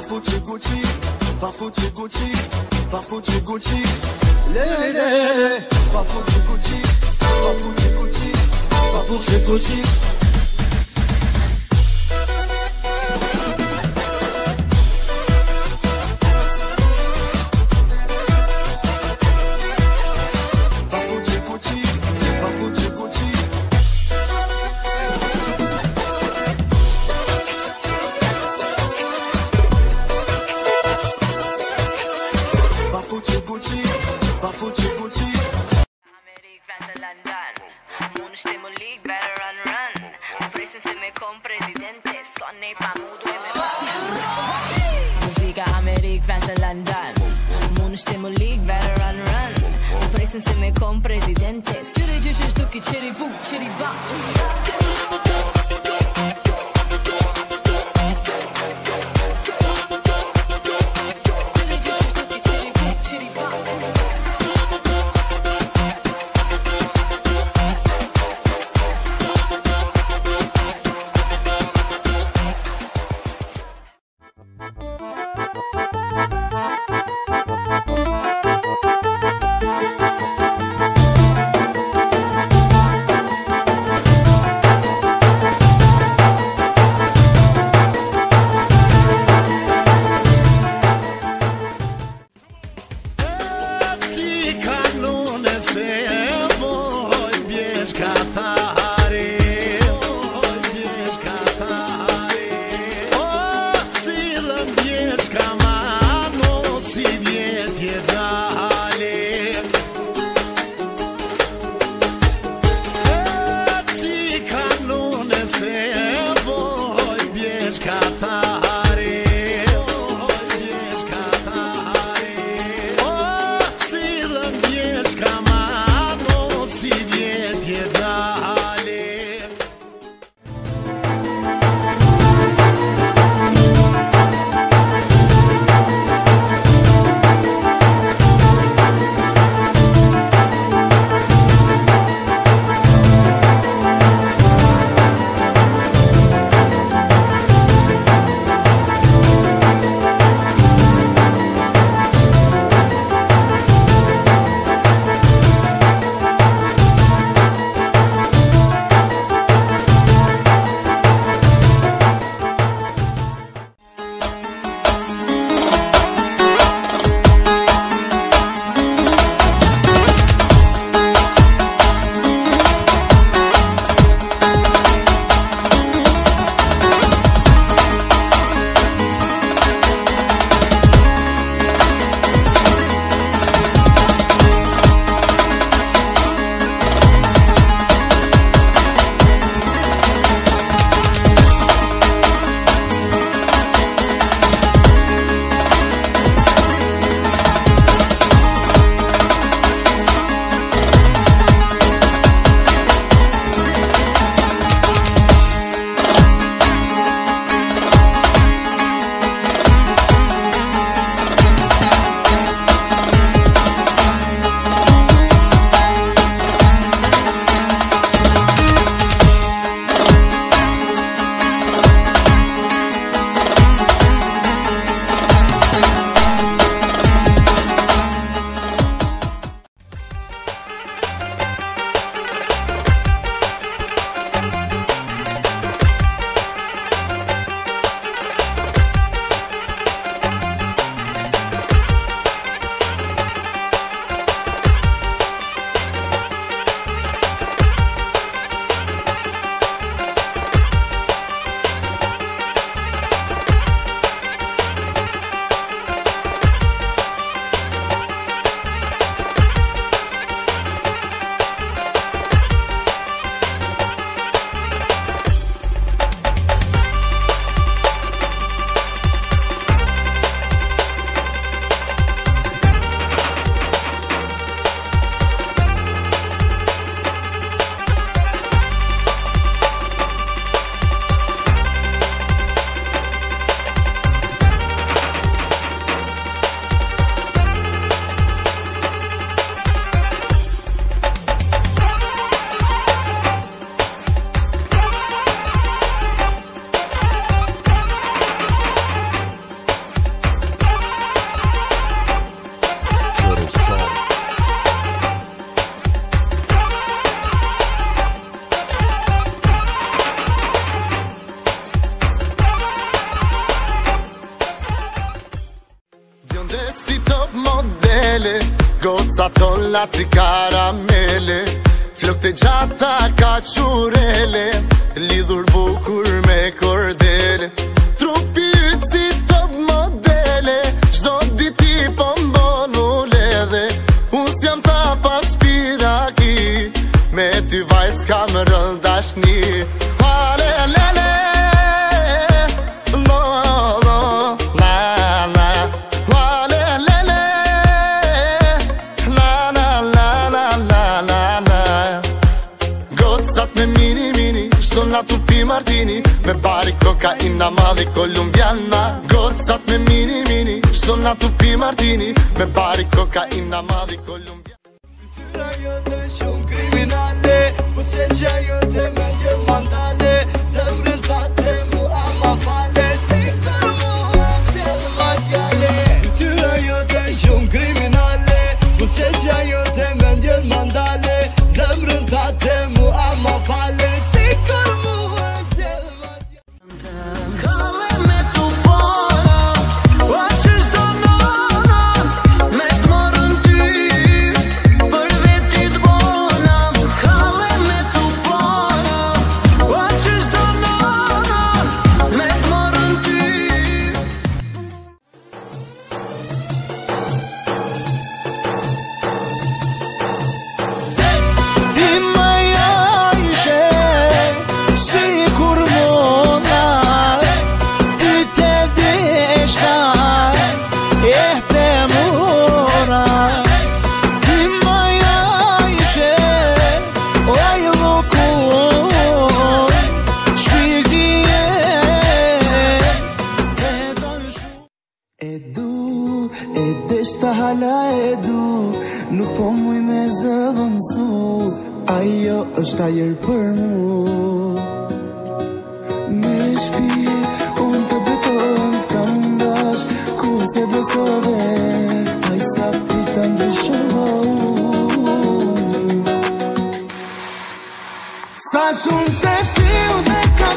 papuci Gucci, papuci Gucci, papuci Gucci, lele, papuci Gucci, papuci Gucci, papuci Gucci. Goca tolla si karamele, flokët e gjata ka qurele, lidhur bukur me kordele, trupi yt si top modele, çdo ditë i po mbon u ledhe, unë s'jam ta pas piraki, me ty vajz kam rëll dashni. Halelele, lo, lo, la, la, halelele, la, la, la, la, la, la, la. Gocat me mini, mini, sona tu pi martini, me bari kokaina madhi kolumbiana. Gocat me mini, mini, sona tu pi martini, me bari kokaina madhi kolumbiana. Jote shumë kriminale, po qeqja jote me një mandale, zemrën tate mu ama fale, si kur mua qëllë ma tjale. Fytyra jote shumë kriminale, po qeqja jote me një mandale, zemrën tate mu ama fale, si kur mua qëllë ma tjale. Kalle me tu para, a qështë do nana, me të morën ty, për vetit bona. Kalle me tu para, a qështë do nana, me të morën ty. Ti më jajshe, si kur mona, ty te deshta, e te mora. Ti më jajshe, oj lukoj, shpirti e don shumë. E deshta hala e du, nuk po muj me zëvënsu, ajo është ajer për mu. Me shpirë, unë të beton të kam dash, ku se besove, a i sa pita ndryshon. Sa shumë që si u dhe kam